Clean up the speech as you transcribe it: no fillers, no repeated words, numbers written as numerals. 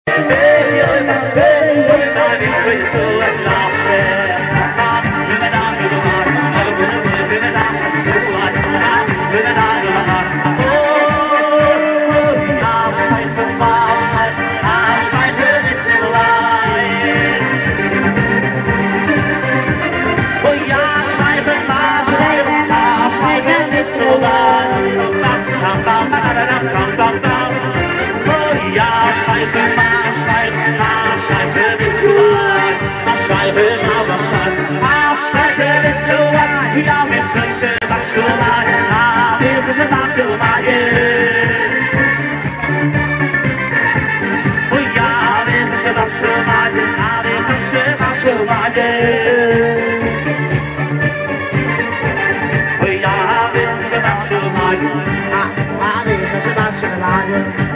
Ja, wir können was schon mal, wir müssen was schon mal, oh ja, wir müssen was schon mal, wir müssen was schon mal, oh ja, wir müssen was schon mal, wir müssen was schon mal.